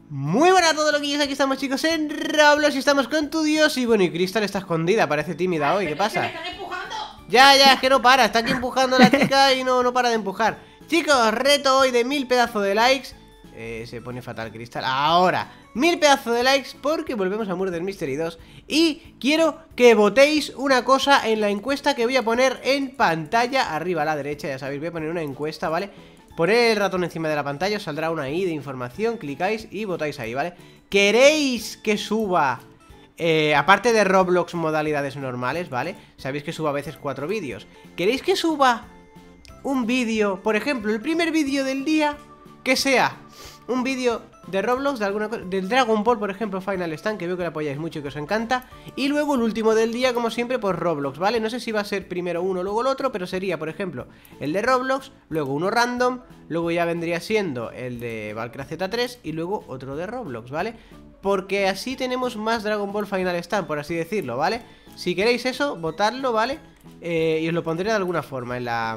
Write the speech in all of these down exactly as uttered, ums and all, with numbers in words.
Muy buenas a todos loquillos, aquí estamos chicos en Roblox y estamos con tu Dios. Y bueno, y Crystal está escondida, parece tímida hoy, ¿qué pasa? ¿Me están empujando? Ya, ya, es que no para, está aquí empujando a la chica y no, no para de empujar. Chicos, reto hoy de mil pedazos de likes. eh, Se pone fatal Crystal. Ahora, mil pedazos de likes porque volvemos a Murder Mystery dos. Y quiero que votéis una cosa en la encuesta que voy a poner en pantalla arriba a la derecha. Ya sabéis, voy a poner una encuesta, ¿vale? Poner el ratón encima de la pantalla, os saldrá una I de información, clicáis y votáis ahí, ¿vale? ¿Queréis que suba, eh, aparte de Roblox modalidades normales, ¿vale? Sabéis que subo a veces cuatro vídeos. ¿Queréis que suba un vídeo, por ejemplo, el primer vídeo del día, que sea un vídeo de Roblox, de alguna cosa, del Dragon Ball, por ejemplo, Final Stand, que veo que lo apoyáis mucho y que os encanta, y luego el último del día, como siempre, pues Roblox, ¿vale? No sé si va a ser primero uno, luego el otro, pero sería, por ejemplo, el de Roblox, luego uno random, luego ya vendría siendo el de Valkyria Z tres y luego otro de Roblox, ¿vale? Porque así tenemos más Dragon Ball Final Stand, por así decirlo, ¿vale? Si queréis eso, votadlo, ¿vale? Eh, y os lo pondré de alguna forma en la...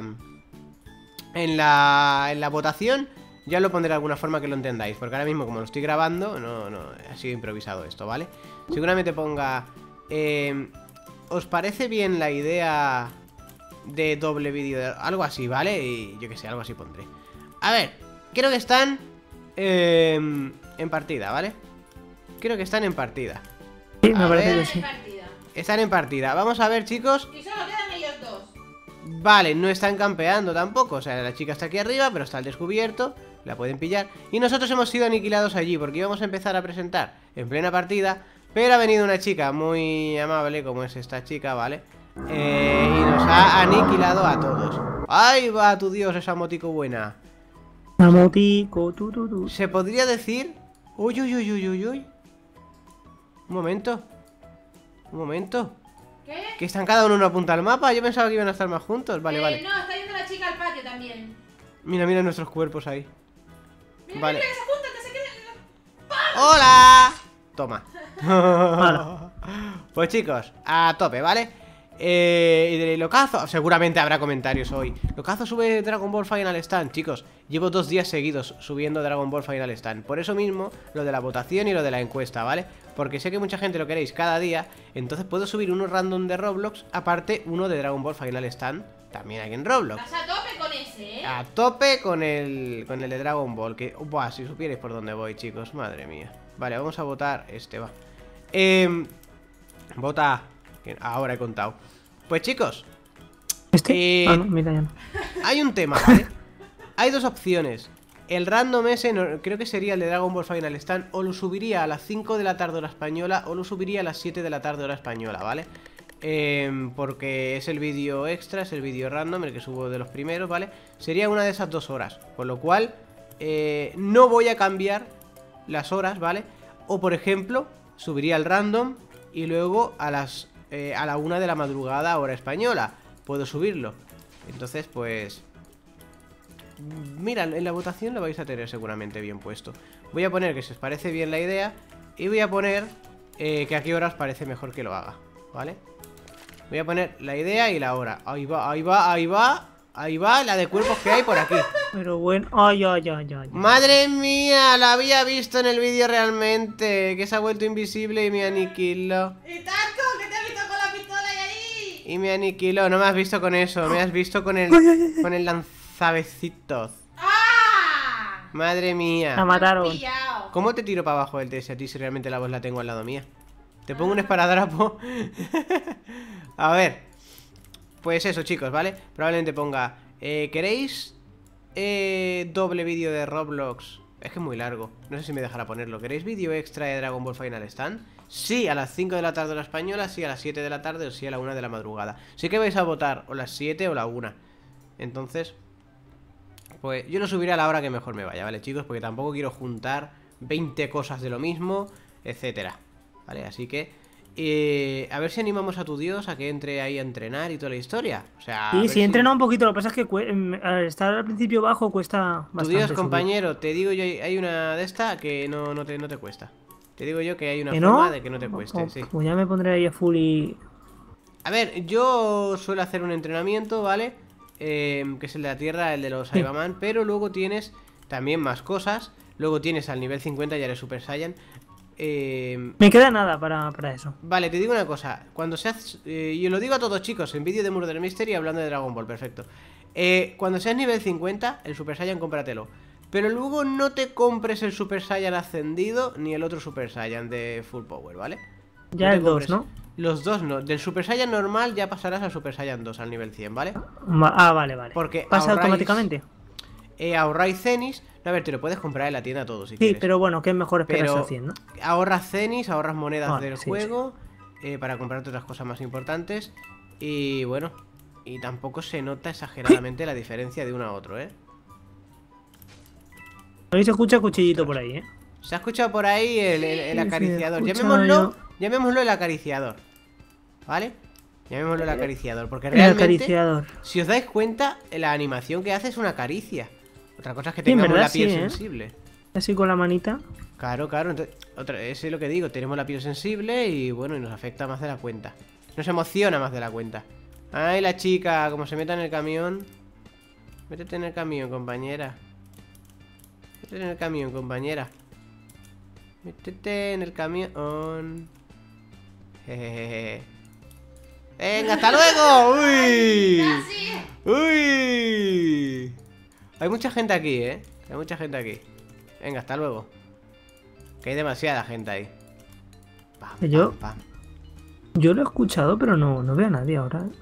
En la... En la votación. Ya lo pondré de alguna forma que lo entendáis, porque ahora mismo como lo estoy grabando, no, no, ha sido improvisado esto, ¿vale? Seguramente ponga... Eh, ¿Os parece bien la idea de doble vídeo? De, algo así, ¿vale? Y yo que sé, algo así pondré. A ver, creo que están eh, en partida, ¿vale? Creo que están en partida. Sí, me A parece ver, que sí. están en partida, vamos a ver, chicos. Y solo quedan ellos dos. Vale, no están campeando tampoco. O sea, la chica está aquí arriba, pero está al descubierto. La pueden pillar. Y nosotros hemos sido aniquilados allí, porque íbamos a empezar a presentar en plena partida. Pero ha venido una chica muy amable, como es esta chica, ¿vale? Eh, y nos ha aniquilado a todos. ¡Ay, va tu Dios, esa motico buena! La motico, tu, tu, tu. Se podría decir... Uy, uy, uy, uy, uy, uy. Un momento. Un momento. ¿Qué? Que están cada uno en una punta del mapa. Yo pensaba que iban a estar más juntos. Vale, Eh, vale. No, está yendo la chica al patio también. Mira, mira nuestros cuerpos ahí. Mira, Vale. mira, que se juntan, que se queden. ¡Hola! Toma. Hola. Pues chicos, a tope, ¿vale? Eh, y de Locazo, seguramente habrá comentarios hoy. Locazo sube Dragon Ball Final Stand. Chicos, llevo dos días seguidos subiendo Dragon Ball Final Stand. Por eso mismo, lo de la votación y lo de la encuesta, ¿vale? Porque sé que mucha gente lo queréis cada día. Entonces puedo subir uno random de Roblox, aparte uno de Dragon Ball Final Stand, también aquí en Roblox. Estás a tope con ese, ¿eh? A tope con el, con el de Dragon Ball. Que, buah, si supierais por dónde voy, chicos. Madre mía. Vale, vamos a votar este, va. Eh, vota. Ahora he contado. Pues chicos, ¿Este? Eh, Ah, no, mira, ya no. hay un tema, ¿vale? Hay dos opciones. El random ese, no, creo que sería el de Dragon Ball Final Stand. O lo subiría a las cinco de la tarde hora española, o lo subiría a las siete de la tarde hora española, ¿vale? Eh, porque es el vídeo extra, es el vídeo random, el que subo de los primeros, ¿vale? Sería una de esas dos horas. Con lo cual, eh, no voy a cambiar las horas, ¿vale? O por ejemplo, subiría el random y luego a las eh, a la una de la madrugada hora española puedo subirlo. Entonces pues mira, en la votación lo vais a tener seguramente bien puesto. Voy a poner que si os parece bien la idea. Y voy a poner eh, que a qué hora os parece mejor que lo haga, ¿vale? Voy a poner la idea y la hora. Ahí va, ahí va, ahí va. Ahí va la de cuerpos que hay por aquí. Pero bueno, ay, ay, ay, ay. Madre mía, la había visto en el vídeo realmente. Que se ha vuelto invisible y me aniquiló. Y tanto, que te has visto con la pistola y ahí. Y me aniquiló, no me has visto con eso. Me has visto con el, con el lanzabecitos. ¡Ah! Madre La mía. mataron. Pillao. ¿Cómo te tiro para abajo el T S a ti si realmente la voz la tengo al lado mía? Te pongo un esparadrapo. A ver. Pues eso, chicos, ¿vale? Probablemente ponga eh, ¿queréis eh, doble vídeo de Roblox? Es que es muy largo, no sé si me dejará ponerlo. ¿Queréis vídeo extra de Dragon Ball Final Stand? Sí, a las cinco de la tarde hora española, sí a las siete de la tarde o sí a la una de la madrugada. Sí que vais a votar o las siete o la una. Entonces, pues yo lo subiré a la hora que mejor me vaya, ¿vale, chicos? Porque tampoco quiero juntar veinte cosas de lo mismo, etcétera. ¿Vale? Así que Eh, a ver si animamos a tu Dios a que entre ahí a entrenar y toda la historia. O sea, a Sí, ver sí, si- entrena un poquito. Lo que pasa es que cue- em, al estar al principio bajo cuesta Tu bastante. Dios, subir. compañero, te digo yo, hay una de esta que no, no, te, no te cuesta. Te digo yo que hay una ¿Que forma no? de que no te cueste, Oh, sí. pues ya me pondré ahí a full y... A ver, yo suelo hacer un entrenamiento, ¿vale? Eh, que es el de la tierra, el de los Sí. Cyberman, pero luego tienes también más cosas. Luego tienes al nivel cincuenta, ya eres Super Saiyan. Eh... Me queda nada para, para eso. Vale, te digo una cosa. Cuando seas... Eh, yo lo digo a todos, chicos, en vídeo de Murder Mystery hablando de Dragon Ball, perfecto. Eh, cuando seas nivel cincuenta, el Super Saiyan cómpratelo. Pero luego no te compres el Super Saiyan ascendido ni el otro Super Saiyan de Full Power, ¿vale? Ya No te el dos, compres- ¿no? Los dos no. Del Super Saiyan normal ya pasarás al Super Saiyan dos, al nivel cien, ¿vale? Ma- Ah, vale, vale. Porque ¿Pasa ahorráis- automáticamente? Eh, ahorráis Zenis. No, a ver, te lo puedes comprar en la tienda todo si Sí, quieres. pero bueno, que es mejor esperarse Pero al cien, ¿no? ahorras Zenis, ahorras monedas Vale, del sí, juego eh, para comprarte otras cosas más importantes. Y bueno, y tampoco se nota exageradamente la diferencia de uno a otro, ¿eh? Ahí se escucha cuchillito por ahí, ¿eh? Se ha escuchado por ahí el, el- el Sí, sí, acariciador. he escuchado Llamémoslo, yo. llamémoslo el acariciador. ¿Vale? Llamémoslo el acariciador. Porque El realmente, acariciador. si os dais cuenta, la animación que hace es una caricia. Otra cosa es que Sí, en tengamos verdad la piel sí, ¿eh? sensible. Así con la manita. Claro, claro. Entonces, otra, eso es lo que digo. Tenemos la piel sensible y bueno, y nos afecta más de la cuenta. Nos emociona más de la cuenta. Ay, la chica, como se meta en el camión. Métete en el camión, compañera. Métete en el camión, compañera. Métete en el camión. Jejeje. Venga, hasta luego. Uy. Casi. Uy. Hay mucha gente aquí, ¿eh? Hay mucha gente aquí. Venga, hasta luego. Que hay demasiada gente ahí. Pam, pam, Yo- pam. Yo lo he escuchado, pero no, no veo a nadie ahora. ¿eh?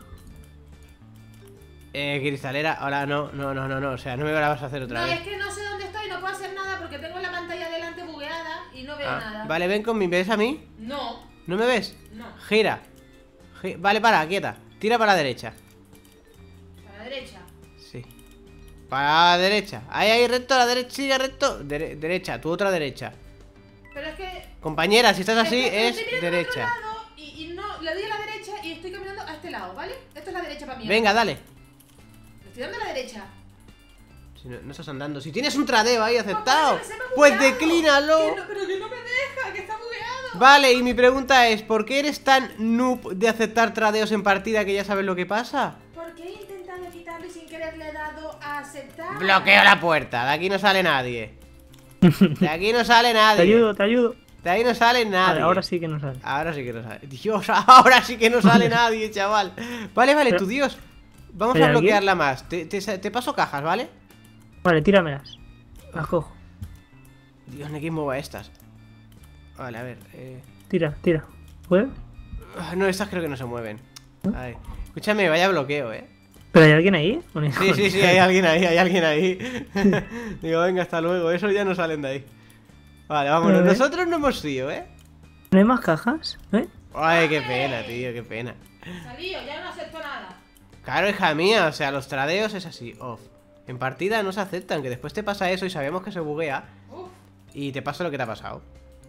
Eh, cristalera, ahora no, no, no, no, no. O sea, no me la vas a hacer otra No, vez. es que no sé dónde estoy, no puedo hacer nada porque tengo la pantalla delante bugueada y no veo Ah, nada. vale, ven con mi. ¿Ves a mí? No, ¿No me ves? no. Gira. Gi- Vale, para, quieta. Tira para la derecha. A la derecha. Sí. Para la derecha. Ahí, ahí, recto, a la derecha, sigue recto. Dere- derecha, tu otra derecha. Pero es que. Compañera, si estás así, que es estoy mirando al otro derecha. lado Y, y no, le doy a la derecha y estoy caminando a este lado, ¿vale? Esto es la derecha para mí. Venga, dale. Le estoy dando a la derecha. Si no, no estás andando. Si tienes un tradeo ahí aceptado, Papá, se me ha pues bugueado. declínalo. Que no- pero que no me deja, que está bugueado. Vale, y mi pregunta es, ¿por qué eres tan noob de aceptar tradeos en partida que ya sabes lo que pasa? Porque he intentado quitarlo y sin querer le he dado a aceptar. Bloqueo la puerta, de aquí no sale nadie. De aquí no sale Te nadie. ayudo, te ayudo. De ahí no sale nadie. Vale, ahora sí que no sale. Ahora sí que no sale. Dios, ahora sí que no sale nadie, chaval. Vale, vale, Pero- tu Dios. Vamos ¿Hay a alguien? bloquearla más. Te, te, te paso cajas, ¿vale? Vale, tíramelas. Las cojo. Dios, no hay quien mueva estas. Vale, a ver. Eh... Tira, tira. ¿Puedes? ah, No, estas creo que no se mueven. Ay. Escúchame, vaya bloqueo, eh. ¿Pero hay alguien ahí? ¿O no? Sí, sí, sí, hay alguien ahí, hay alguien ahí. Digo, venga, hasta luego. Esos ya no salen de ahí. Vale, vámonos. A ver. Nosotros no hemos sido, ¿eh? ¿No hay más cajas? ¿Eh? Ay, qué pena, tío, qué pena. Salió, ya no acepto nada. Claro, hija mía, o sea, los tradeos es así, off. En partida no se aceptan, que después te pasa eso y sabemos que se buguea. Uf. Y te pasa lo que te ha pasado.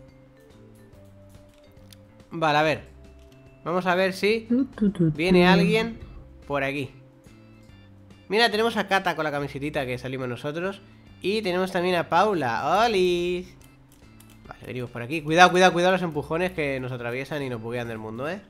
Vale, a ver. Vamos a ver si Tu, tu, tu, viene tu. alguien por aquí. Mira, tenemos a Kata con la camisetita que salimos nosotros. Y tenemos también a Paula. ¡Olis! Vale, venimos por aquí. Cuidado, cuidado, cuidado los empujones que nos atraviesan y nos buguean del mundo, ¿eh?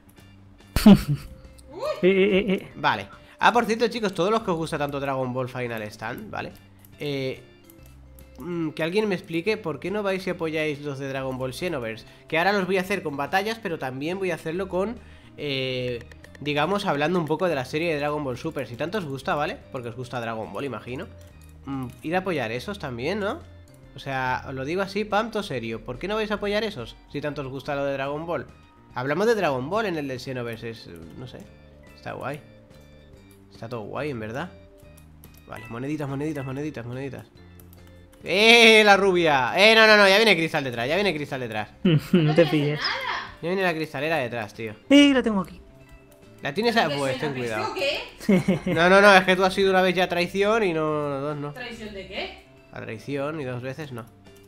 Eh, eh, eh. Vale. Ah, por cierto, chicos, todos los que os gusta tanto Dragon Ball Final Stand, ¿vale? Eh, mm, que alguien me explique por qué no vais y apoyáis los de Dragon Ball Xenoverse. Que ahora los voy a hacer con batallas, pero también voy a hacerlo con, eh, digamos, hablando un poco de la serie de Dragon Ball Super. Si tanto os gusta, ¿vale? Porque os gusta Dragon Ball, imagino. Mm, ir a apoyar esos también, ¿no? O sea, os lo digo así, pamto serio. ¿Por qué no vais a apoyar esos? Si tanto os gusta lo de Dragon Ball. Hablamos de Dragon Ball en el del Xenoverse, es, no sé, está guay. Está todo guay, en verdad. Vale, moneditas, moneditas, moneditas, moneditas. ¡Eh, la rubia! ¡Eh, no, no, no! Ya viene Cristal detrás, ya viene Cristal detrás. No te pilles. Ya viene la cristalera detrás, tío. ¡Eh, la tengo aquí! ¿La tienes a...? ¿Qué Pues soy, ten la cuidado. bestia o qué? No, no, no, es que tú has sido una vez ya traición y no, no, dos no. ¿Traición de qué? A traición y dos veces no.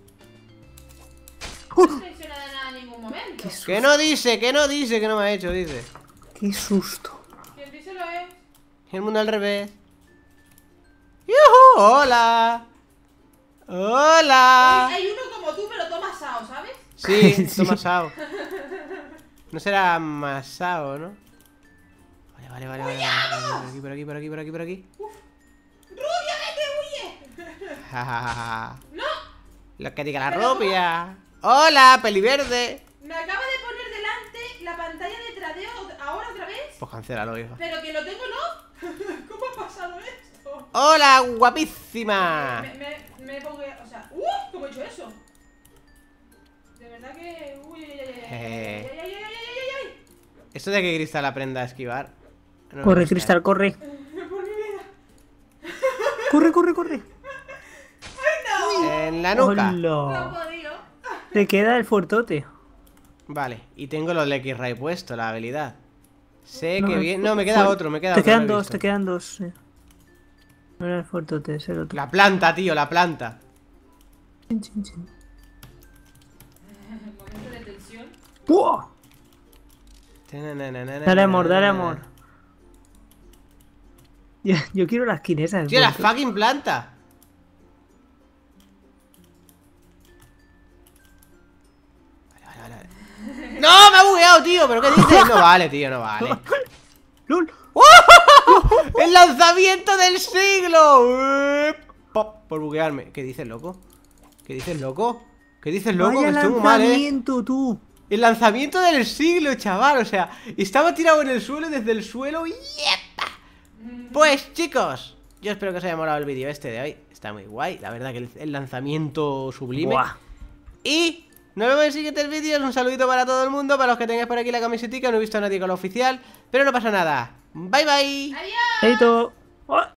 No he traicionado a nada en ningún momento. ¡Qué susto! Que no dice, que no dice, que no me ha hecho, dice. ¡Qué susto! ¿Quién dice lo es? El mundo al revés. ¡Yuhu! ¡Hola! ¡Hola! Hay uno como tú, pero todo masao, ¿sabes? Sí, Sí. toma Sao. No será Masao, ¿no? Vale, vale, vale, vale, vale. Por aquí, por aquí, por aquí, por aquí, por aquí. ¡Rubia, vete, huye! Ja, ja, ja, ja. ¡No! Lo que diga la rubia. Hola, peliverde. Me acaba de poner delante la pantalla de tradeo ahora otra vez. Pues cancélalo, hijo. Pero que lo tengo, ¿no? ¿Cómo ha pasado esto? Hola, guapísima. Me, me, me pongo... O sea... ¡Uh! ¿Cómo he hecho eso? De verdad que... Uy, ay, ay, ay, ay, Eh. ay, ay, ay, ay, ay, ay. Esto de que Cristal aprenda a esquivar. No Corre, lo sé. Cristal, corre. Por mi vida. Corre, corre, corre. En la nuca. No he Hola. podido. Te queda el fuertote. Vale, y tengo los X-Ray puesto, la habilidad. Sé No, que el bien. fu- No, me queda fu- otro, me queda Te otro. quedan no he dos, visto. te quedan dos. sí. No era el fuertote, es el otro. La planta, tío, la planta. Chin, chin, chin. Momento de tensión. ¡Buah! Dale amor, dale amor. Yo, yo quiero las quinesas. Tío, la fucking planta. Vale, vale, vale. ¡No! Me ha bugueado, tío. ¿Pero qué dices? No vale, tío, no vale. ¡Lol! ¡El lanzamiento del siglo! Eh, Pop, por buguearme. ¿Qué dices, loco? ¿Qué dices, loco? ¿Qué dices, loco? Vaya Que estoy muy mal, eh. lanzamiento, tú. El lanzamiento del siglo, chaval. O sea, estaba tirado en el suelo y desde el suelo. ¡Yepa! Pues, chicos, yo espero que os haya molado el vídeo este de hoy. Está muy guay, la verdad que el, el lanzamiento sublime. Buah. Y nos vemos en siguientes vídeos. Un saludito para todo el mundo. Para los que tengáis por aquí la camisetica. No he visto a nadie con la oficial, pero no pasa nada. Bye, bye. Adiós. Chaito. ¡Oh!